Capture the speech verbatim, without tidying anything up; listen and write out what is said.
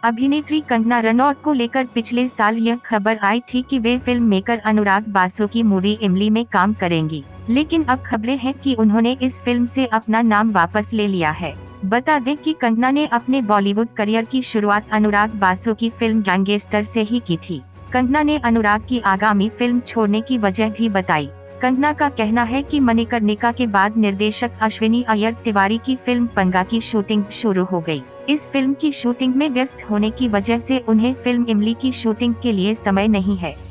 अभिनेत्री कंगना रनौत को लेकर पिछले साल यह खबर आई थी कि वे फिल्म मेकर अनुराग बासु की मूवी इमली में काम करेंगी, लेकिन अब खबरें हैं कि उन्होंने इस फिल्म से अपना नाम वापस ले लिया है। बता दें कि कंगना ने अपने बॉलीवुड करियर की शुरुआत अनुराग बासु की फिल्म गैंगस्टर से ही की थी। कंगना ने अनुराग की आगामी फिल्म छोड़ने की वजह भी बताई। कंगना का कहना है कि मणिकर्णिका के बाद निर्देशक अश्विनी अय्यर तिवारी की फिल्म पंगा की शूटिंग शुरू हो गई। इस फिल्म की शूटिंग में व्यस्त होने की वजह से उन्हें फिल्म इमली की शूटिंग के लिए समय नहीं है।